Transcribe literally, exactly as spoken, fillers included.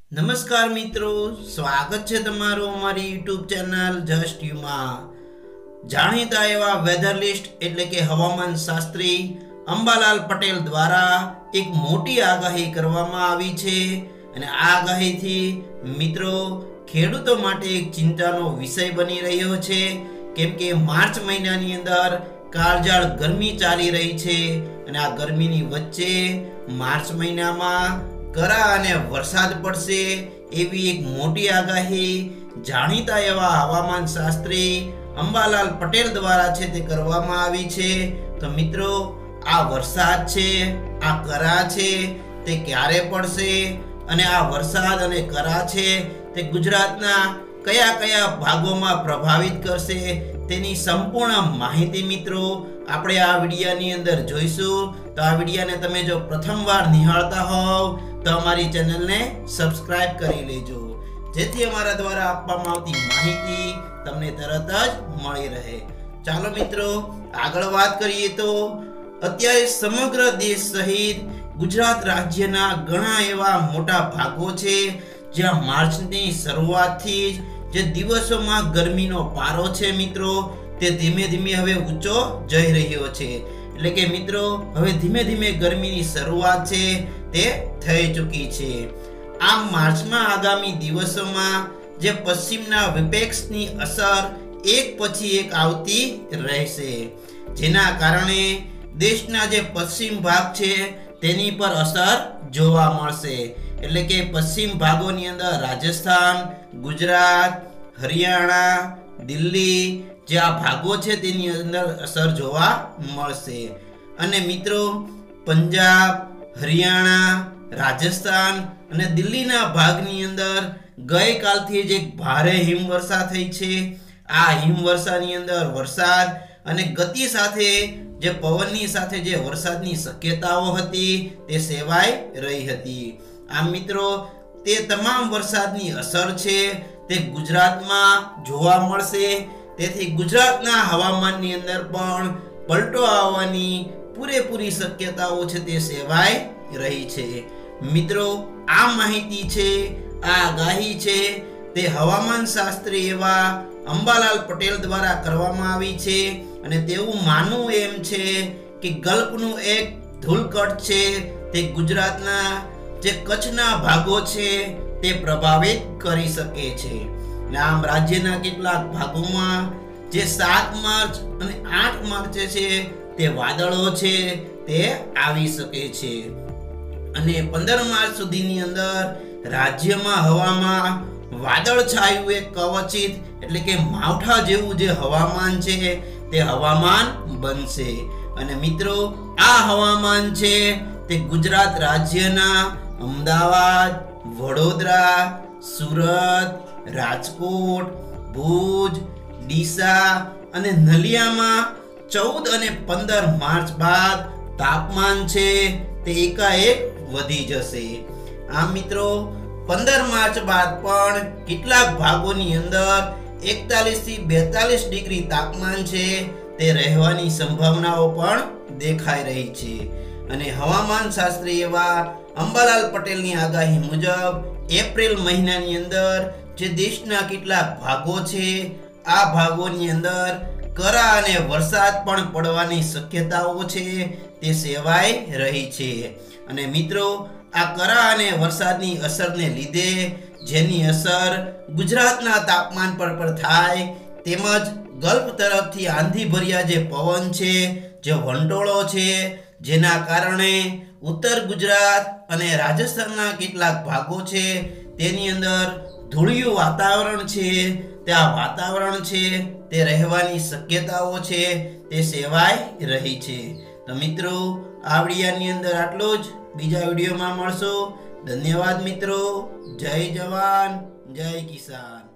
नमस्कार मित्रों, स्वागत है तमारो हमारी यूट्यूब चैनल जस्ट यू में। जाणीता एवा वेधर लिस्ट एटले के हवामान शास्त्री अंबालाल पटेल द्वारा एक मोटी आगाही करवामां आवी छे अने आ आगाहीथी मित्रों खेडूतो माटे एक चिंतानो विषय बनी रह्यो छे, केम के मार्च महीनानी अंदर काळजाळ गरमी चाली रही छे अने आ गरमीनी वच्चे मार्च महीनामां करा अने वरसाद पड़शे एवी एक मोटी आगाही जाणीता एवा हवामान शास्त्री अंबालाल पटेल द्वारा छे ते करवामां आवी छे। तो मित्रों आ वरसाद छे, आ करा छे ते क्यारे पड़शे अने आ वरसाद अने करा छे ते गुजरातना कया कया भागोमां प्रभावित करशे तेनी संपूर्ण माहिती मित्रों આપણે આ વિડિયોની અંદર જોઈશું। તો આ વિડિયોને તમે જો પ્રથમવાર નિહાળતા હોવ તો અમારી ચેનલને સબસ્ક્રાઇબ કરી લેજો, જેથી અમારા દ્વારા આપવામાં આવતી માહિતી તમને તરત જ મળી રહે। ચાલો મિત્રો આગળ વાત કરીએ તો અત્યારે સમગ્ર દેશ સહિત ગુજરાત રાજ્યના ઘણા એવા મોટા ભાગો છે જ્યાં માર્ચની શરૂઆતથી જે દિવસોમાં ગરમીનો પારો છે મિત્રો તે ધીમે ધીમે હવે ઊંચો જઈ રહ્યો છે। એટલે કે મિત્રો હવે ધીમે ધીમે ગરમીની શરૂઆત છે તે થઈ ચૂકી છે। આમ માર્ચમાં આગામી દિવસોમાં જે પશ્ચિમના વિપેક્ષની અસર એક પછી એક આવતી રહેશે, જેના કારણે દેશના જે પશ્ચિમ ભાગ છે તેની પર અસર જોવા મળશે। એટલે કે પશ્ચિમ ભાગોની અંદર રાજસ્થાન, ગુજરાત, હરિયાણા, દિલ્હી જે આ ભાગો છે તેની અંદર અસર જોવા મળશે। અને મિત્રો પંજાબ, હરિયાણા, રાજસ્થાન અને દિલ્હીના ભાગની અંદર ગઈકાલથી જ એક ભારે હિમવર્ષા થઈ છે। આ હિમવર્ષાની અંદર વરસાદ અને ગતિ સાથે જે પવનની સાથે જે વરસાદની શક્યતાઓ હતી તે સેવાઈ રહી હતી। આમ મિત્રો તે તમામ વરસાદની અસર છે તે ગુજરાતમાં જોવા મળશે, તેથી ગુજરાતના હવામાનની અંદર પણ પલટો આવવાની પૂરેપૂરી શક્યતાઓ છે તે સેવાઈ રહી છે। મિત્રો આ માહિતી છે, આ આગાહી છે તે હવામાન શાસ્ત્રી એવા અંબાલાલ પટેલ દ્વારા કરવામાં આવી છે અને તેવું માનવું એમ છે કે ગલ્ફનું એક ધૂળકટ છે તે ગુજરાતના જે કચ્છના ભાગો છે તે પ્રભાવિત કરી શકે છે। આમ રાજ્યના કેટલાક ભાગોમાં જે સાત માર્ચ અને આઠ માર્ચે છે તે વાદળો છે તે આવી શકે છે અને પંદર માર્ચ સુધીની અંદર રાજ્યમાં હવામાં વાદળછાયું એક કવચિત એટલે કે માવઠા જેવું જે હવામાન છે તે હવામાન બનશે। અને મિત્રો આ હવામાન છે તે ગુજરાત રાજ્યના અમદાવાદ, વડોદરા, સુરત, રાજકોટ, ભુજ, ડીસા અને નલિયામાં ચૌદ અને પંદર માર્ચ બાદ તાપમાન છે તે એકાએક વધી જશે। આ મિત્રો પંદર માર્ચ બાદ પણ કેટલાક ભાગોની અંદર એકતાલીસ થી બેતાલીસ ડિગ્રી તાપમાન છે તે રહેવાની સંભાવનાઓ પણ દેખાઈ રહી છે। અને હવામાન શાસ્ત્રી એવા અંબાલાલ પટેલની આગાહી મુજબ એપ્રિલ મહિનાની અંદર જે દેશના કેટલાક ભાગો છે આ ભાગોની અંદર કરા અને વરસાદ પણ પડવાની શક્યતાઓ છે તે સેવાઈ રહી છે। અને મિત્રો આ કરા અને વરસાદની અસરને લીધે જેની અસર ગુજરાતના તાપમાન પર પર થાય તેમજ ગલ્ફ તરફથી આંધી ભર્યા જે પવન છે, જે વંટોળો છે, જેના કારણે ઉત્તર ગુજરાત અને રાજસ્થાનના કેટલાક ભાગો છે તેની અંદર ધૂળિયું વાતાવરણ છે त्या वातावरण छे ते रहेवानी शक्यताओ छे ते सेवाई रही छे। तो मित्रों आ विडियोनी अंदर आटलो ज, बीजा विडियोमां मळशो। धन्यवाद मित्रों। जय जवान जय किसान।